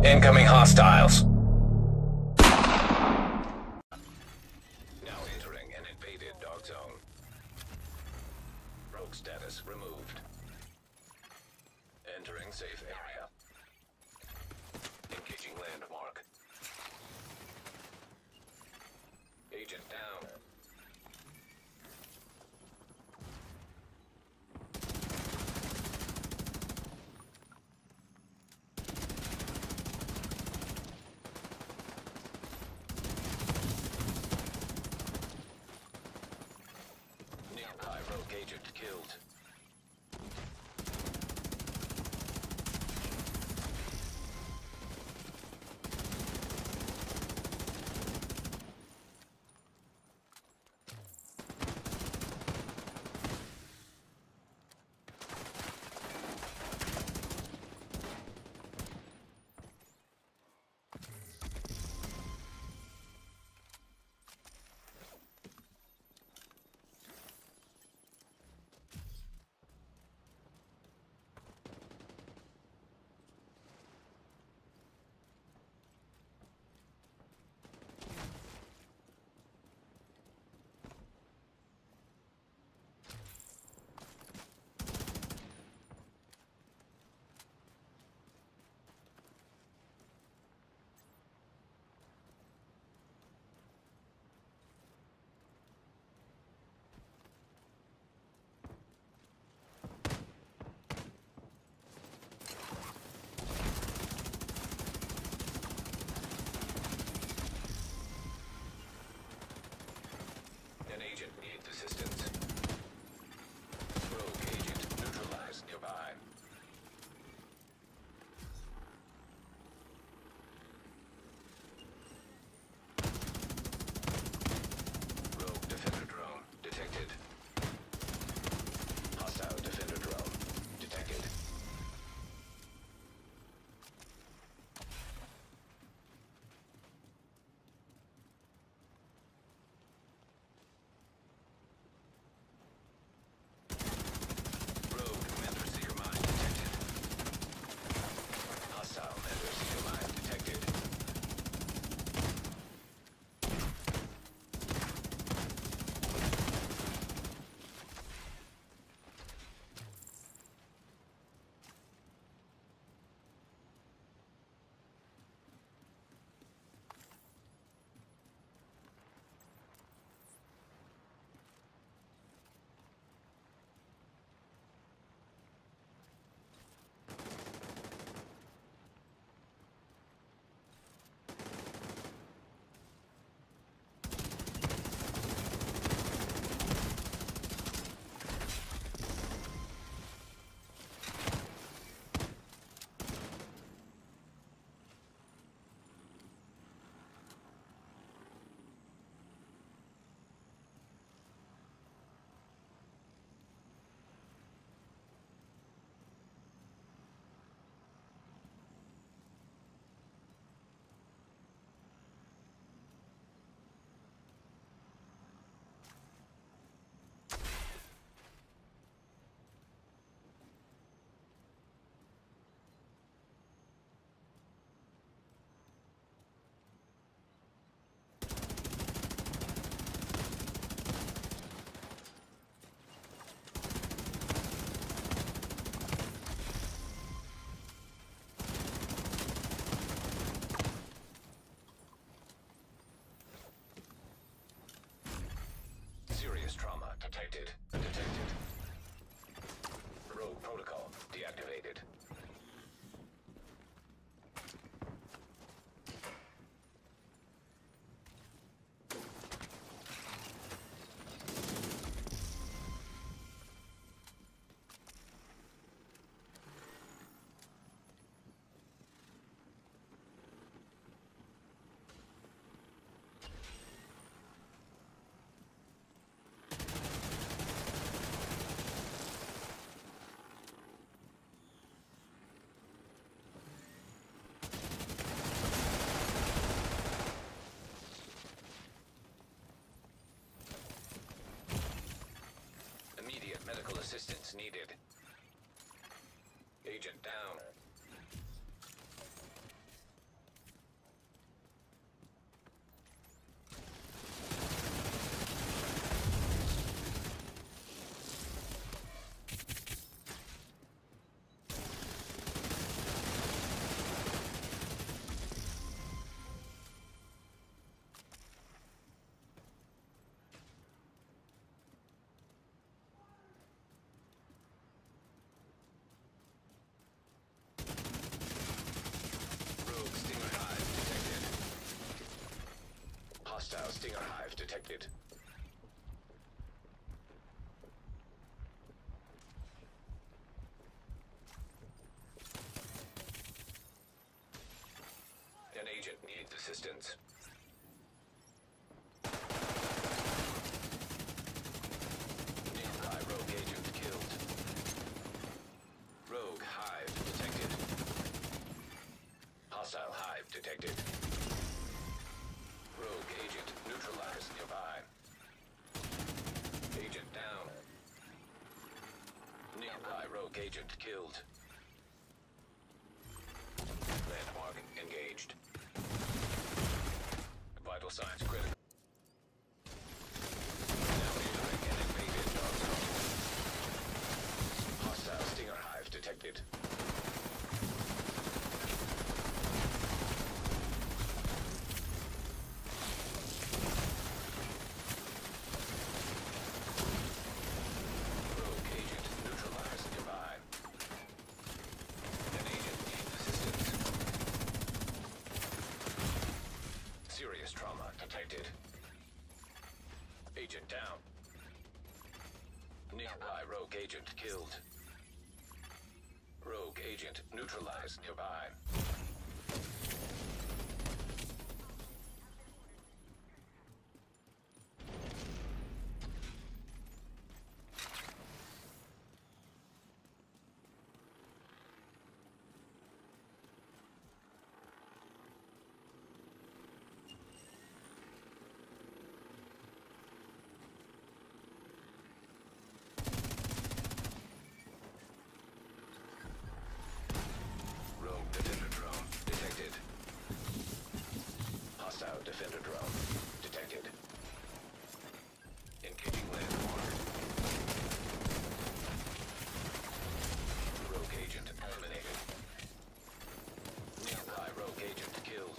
Incoming hostiles. Now entering an invaded dark zone. Rogue status removed. Entering safe area. Engaging landmark. Agent down. Nearby rogue agent killed. An agent needs assistance. Rogue agent neutralized nearby. Rogue defender drone detected. Hostile defender drone detected. Rogue Mentor Seeker mine detected. Hostile Mentor Seeker mine detected. Serious trauma detected. Detected. Rogue protocol deactivated. Medical assistance needed. Agent down. Stinger Hive detected. An agent needs assistance. Nearby rogue agent killed. Rogue Hive detected. Hostile Hive detected. Rogue agent neutralized nearby. Agent down. Nearby rogue agent killed. Landmark engaged. Vital signs critical. Now entering an invaded dark zone. Hostile Stinger Hive detected. Rogue agent neutralized nearby. An agent needs assistance. Serious trauma detected. Agent down. Nearby rogue agent killed. Rogue agent neutralized nearby. Rogue defender drone detected. Hostile defender drone detected. Engaging landmark. Rogue agent eliminated. Nearby rogue agent killed.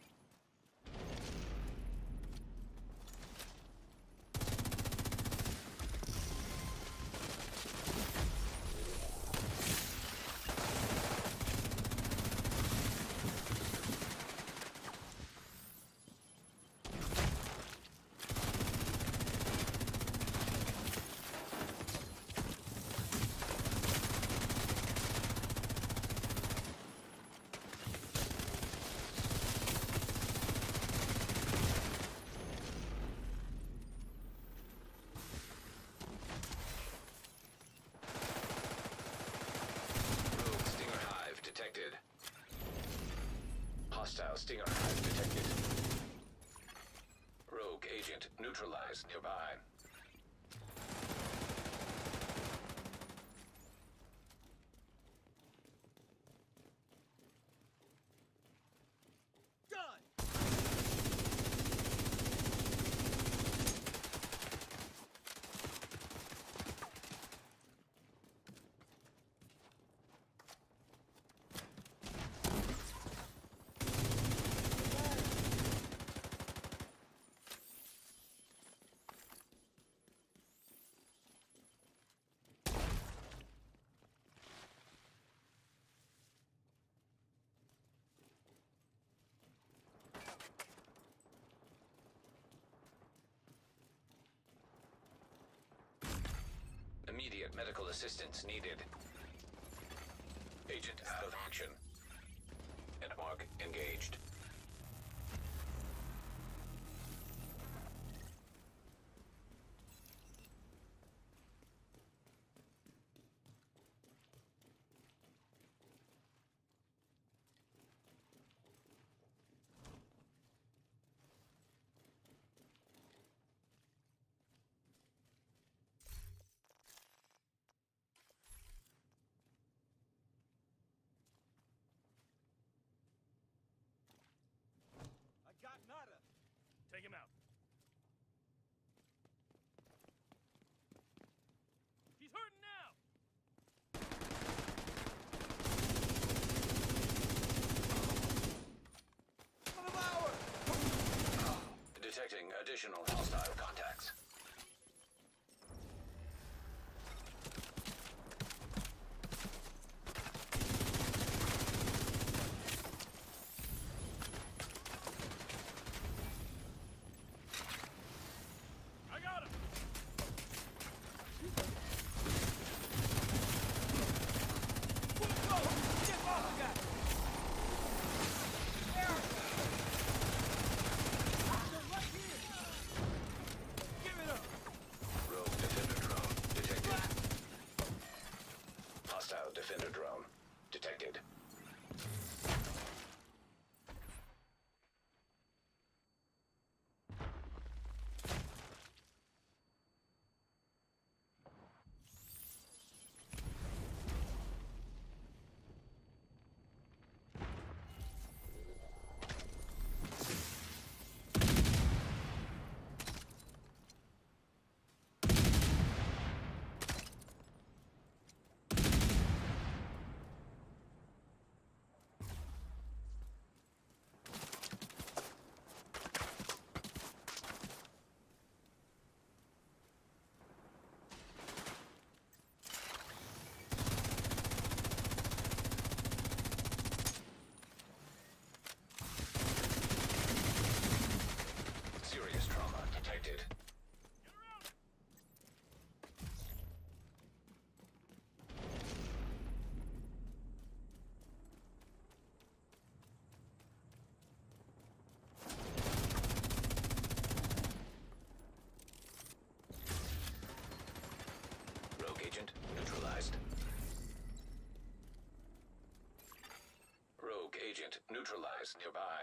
Rogue Stinger Hive detected. Hostile Stinger Hive detected. Rogue agent neutralized nearby. Done! Immediate medical assistance needed. Agent out of action. Landmark engaged. I got nada. Take him out. He's hurting now! Detecting additional hostile contacts. detected. Serious trauma detected. Rogue agent neutralized. Rogue agent neutralized nearby.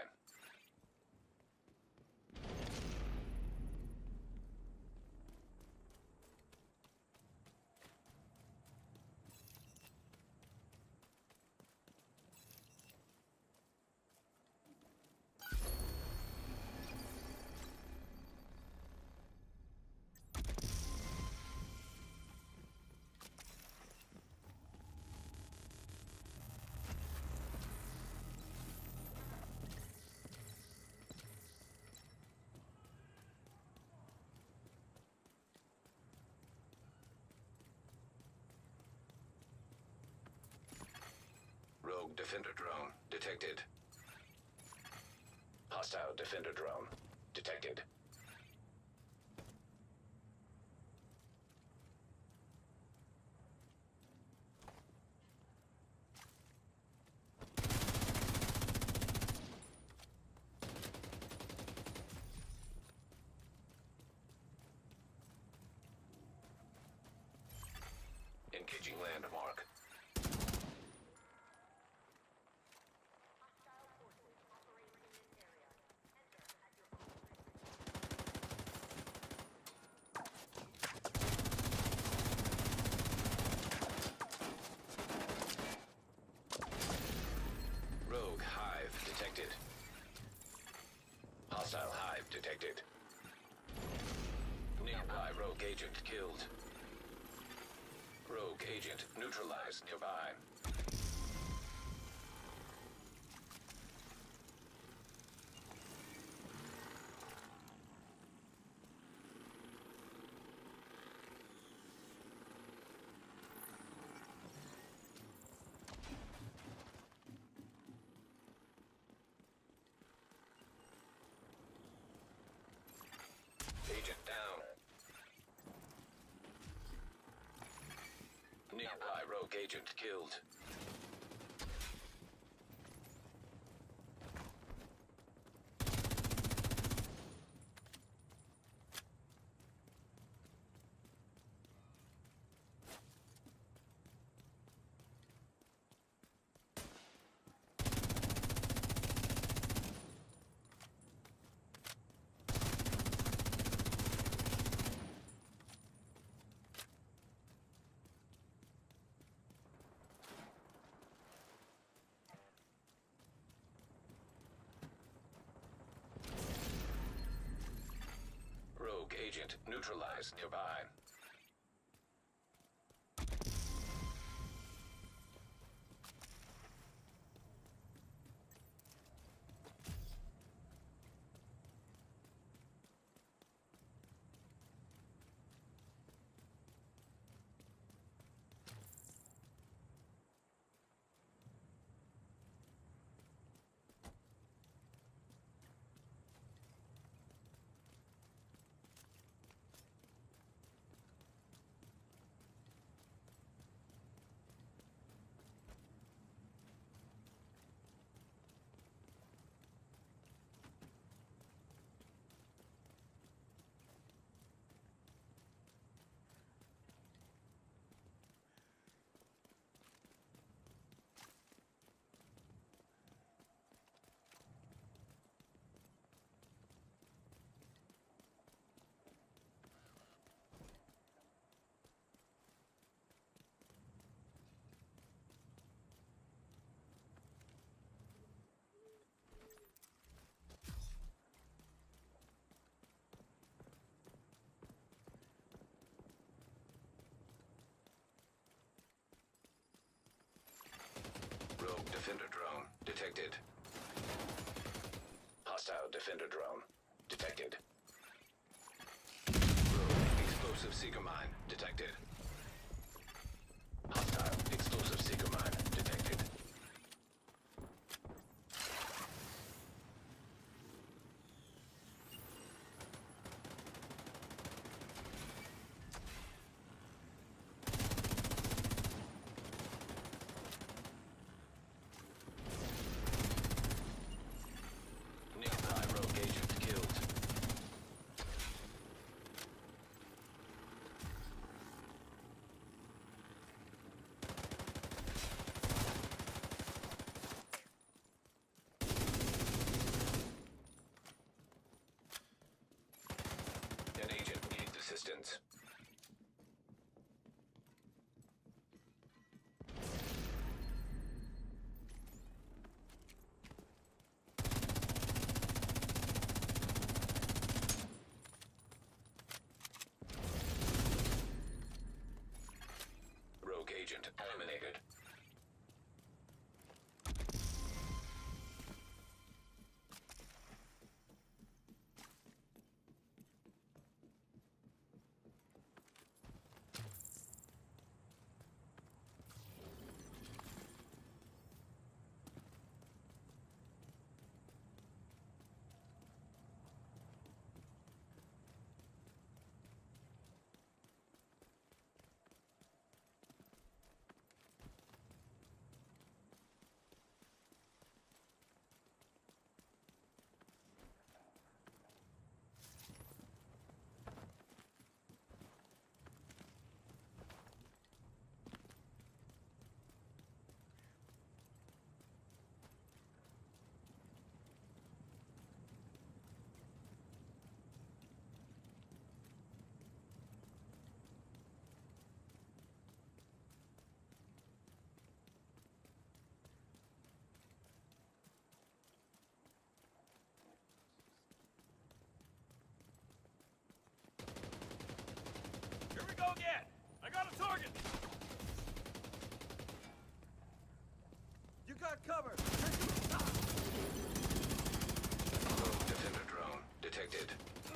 Rogue defender drone detected. Hostile defender drone detected. Engaging landmark. Rogue hive detected. Hostile hive detected. Nearby rogue agent killed. Rogue agent neutralized nearby. Agent down. Nearby rogue agent killed. Rogue agent neutralized nearby. detected. Hostile defender drone detected. Rogue explosive seeker mine detected. Hostile explosive seeker mine detected. Nearby rogue agent killed. An agent needs assistance. Rogue agent eliminated. Here we go again! I got a target! You got cover! Rogue defender drone detected.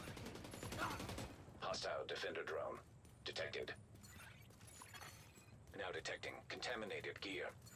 Hostile defender drone detected. Now detecting contaminated gear.